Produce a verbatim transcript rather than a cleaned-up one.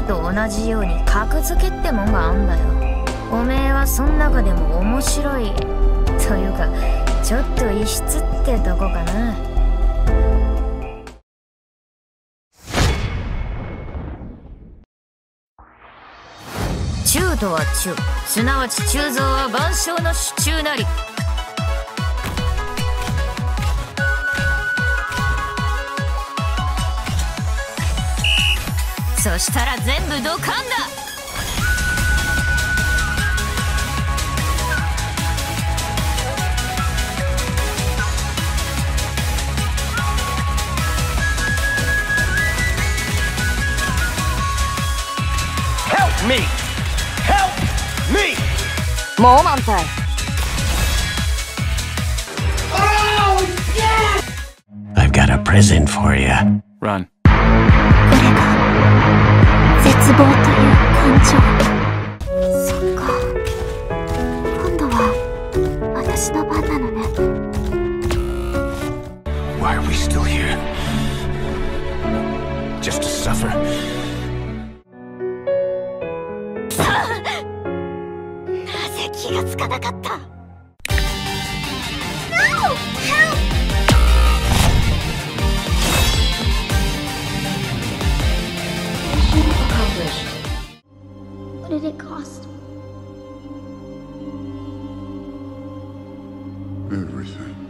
と同じように格付けってもんがあんだよ。おめえはそん中でも面白いというかちょっと異質ってとこかな。中とは中、すなわち鋳造は万象の主中なり。そしたら全部ドカンだ。 Help me! Help me! もう満タイ。 I've got a present for you. Run. これが絶望という感情。そっか、今度は私の番なのね。 Why are we still here? Just to suffer? なぜ気がつかなかった。What did it cost? Everything.